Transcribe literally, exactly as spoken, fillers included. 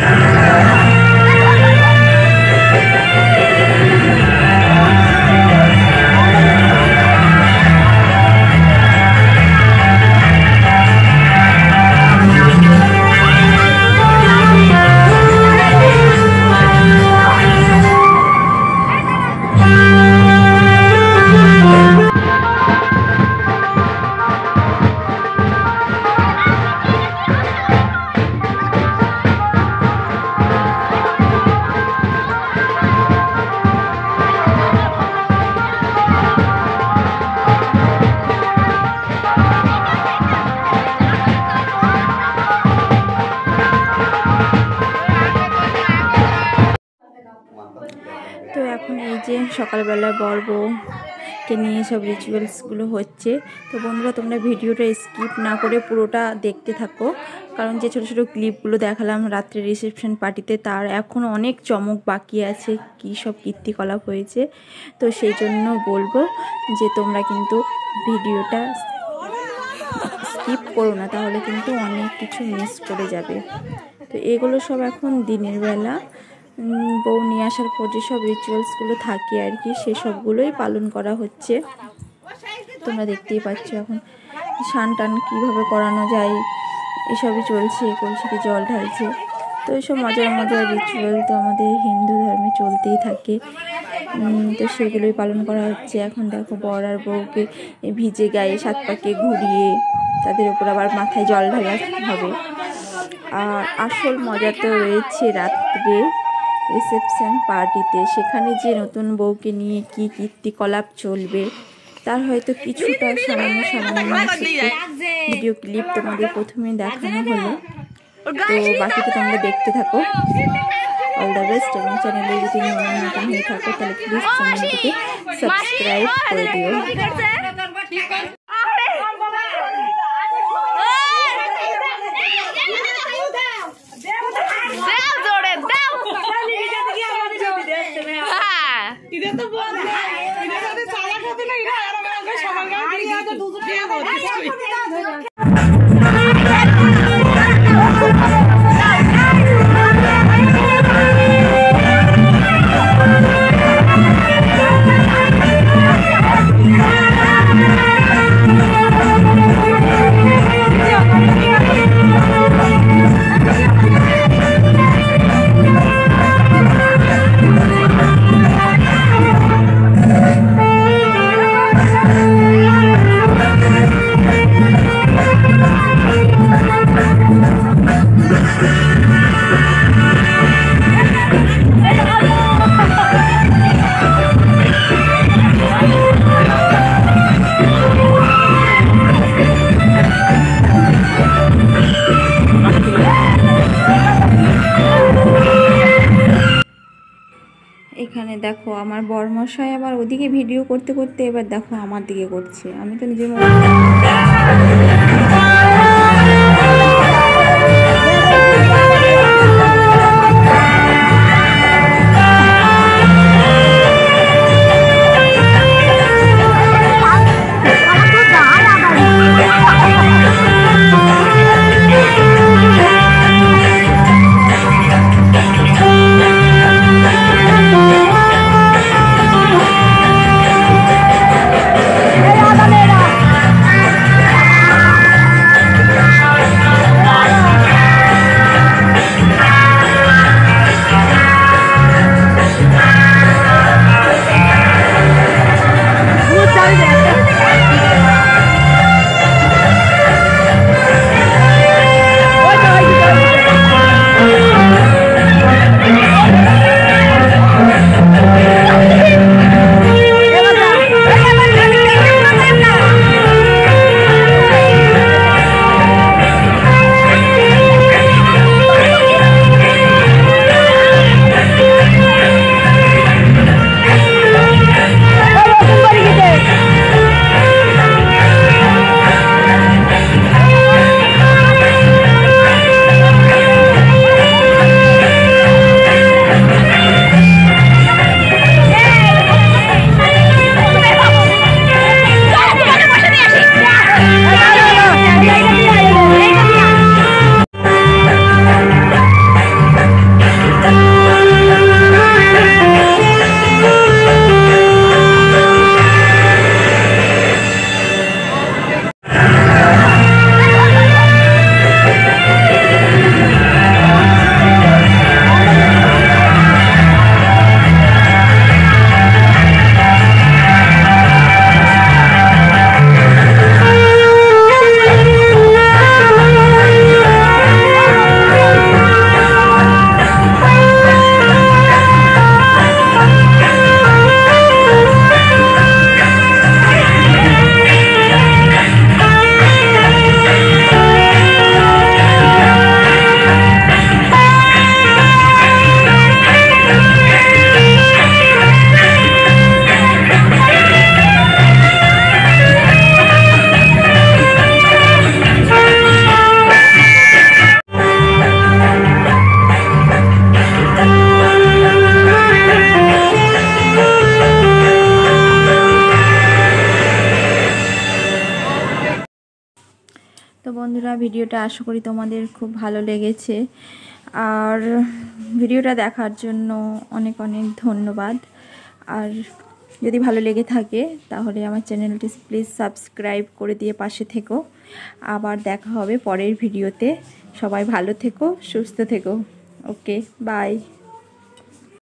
তো এখন এই যে সকালবেলা বর বউকে নিয়ে সব রিচুয়ালসগুলো হচ্ছে। তো বন্ধুরা তোমরা ভিডিওটা স্কিপ না করে পুরোটা দেখতে থাকো, কারণ যে ছোটো ছোটো ক্লিপগুলো দেখালাম রাত্রে রিসেপশন পার্টিতে তার এখনও অনেক চমক বাকি আছে, কী সব কীর্তিকলাপ হয়েছে। তো সেই জন্য বলবো যে তোমরা কিন্তু ভিডিওটা স্কিপ করো না, তাহলে কিন্তু অনেক কিছু মিস করে যাবে। তো এগুলো সব এখন দিনের বেলা বউ নিয়ে আসার পর যেসব রিচুয়ালসগুলো থাকে আর কি, সেসবগুলোই পালন করা হচ্ছে। তোমরা দেখতেই পাচ্ছ এখন স্নান টান কীভাবে করানো যায় এসবই চলছে, কলসিতে জল ঢালছে। তো এইসব মজার মজার রিচুয়াল তো আমাদের হিন্দু ধর্মে চলতেই থাকে, তো সেগুলোই পালন করা হচ্ছে। এখন দেখো বর আর বউকে ভিজে গায়ে সাত পাকে ঘুরিয়ে তাদের উপর আবার মাথায় জল ঢালা হবে। আর আসল মজা তো রয়েছে রাত্রে রিসেপশন পার্টিতে, সেখানে যে নতুন বউকে নিয়ে কি কীর্তিকলাপ চলবে তার হয়তো কিছুটা সামান্য সামান্য ভিডিও ক্লিপ তোমাদের প্রথমে দেখানো হলো। তো বাকিটা তোমরা দেখতে থাকো। All the best. এবং চ্যানেলে যদি নতুন হয়ে থাকো তাহলে প্লিজ চ্যানেলটিকে সাবস্ক্রাইব করে দিও। এখানে দেখো আমার বরমশাই আবার ওদিকে ভিডিও করতে করতে এবার দেখো আমার দিকে করছে, আমি তো নিজের মনে বন্ধুরা, ভিডিওটা আশা করি তোমাদের খুব ভালো লেগেছে। আর ভিডিওটা দেখার জন্য অনেক অনেক ধন্যবাদ। আর যদি ভালো লেগে থাকে তাহলে আমার চ্যানেলটি প্লিজ সাবস্ক্রাইব করে দিয়ে পাশে থেকো। আবার দেখা হবে পরের ভিডিওতে। সবাই ভালো থেকো, সুস্থ থেকো। Okay, by.